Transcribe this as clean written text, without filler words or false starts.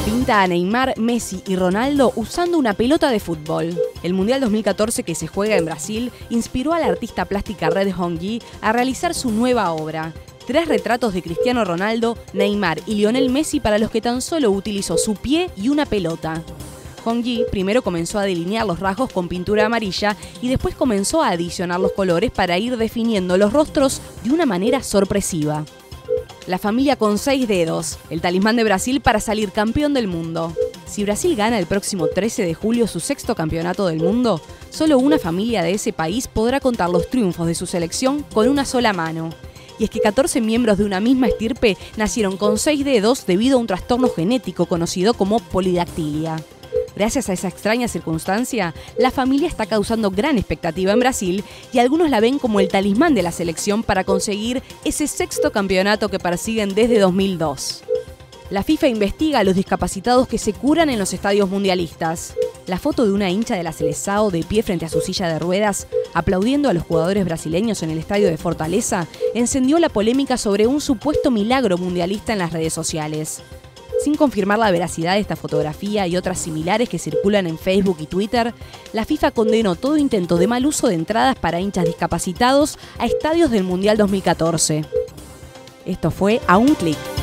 Pinta a Neymar, Messi y Ronaldo usando una pelota de fútbol. El Mundial 2014 que se juega en Brasil inspiró a la artista plástica Red Hong-yi a realizar su nueva obra. 3 retratos de Cristiano Ronaldo, Neymar y Lionel Messi para los que tan solo utilizó su pie y una pelota. Hong-yi primero comenzó a delinear los rasgos con pintura amarilla y después comenzó a adicionar los colores para ir definiendo los rostros de una manera sorpresiva. La familia con 6 dedos, el talismán de Brasil para salir campeón del mundo. Si Brasil gana el próximo 13 de julio su 6º campeonato del mundo, solo una familia de ese país podrá contar los triunfos de su selección con una sola mano. Y es que 14 miembros de una misma estirpe nacieron con 6 dedos debido a un trastorno genético conocido como polidactilia. Gracias a esa extraña circunstancia, la familia está causando gran expectativa en Brasil y algunos la ven como el talismán de la selección para conseguir ese 6º campeonato que persiguen desde 2002. La FIFA investiga a los discapacitados que se curan en los estadios mundialistas. La foto de una hincha de la Seleção de pie frente a su silla de ruedas, aplaudiendo a los jugadores brasileños en el estadio de Fortaleza, encendió la polémica sobre un supuesto milagro mundialista en las redes sociales. Sin confirmar la veracidad de esta fotografía y otras similares que circulan en Facebook y Twitter, la FIFA condenó todo intento de mal uso de entradas para hinchas discapacitados a estadios del Mundial 2014. Esto fue A un clic.